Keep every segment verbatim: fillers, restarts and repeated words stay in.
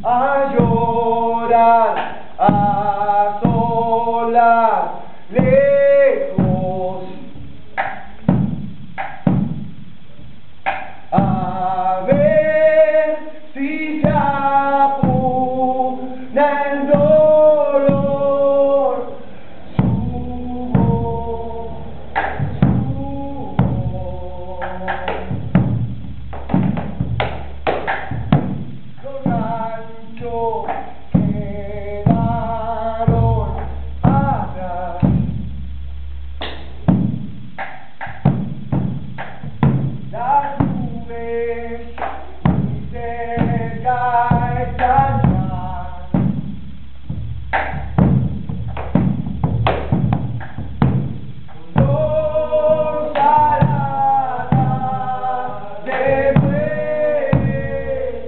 a llorar a solas, lejos, a ver si se apuna el dolor, su voz, su voz. Los ranchos quedaron atrás, las nubes muy cerca están ya, con dos aladas de buey.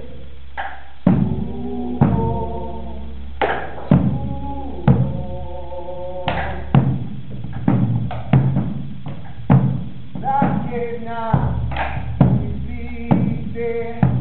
La llena muy triste.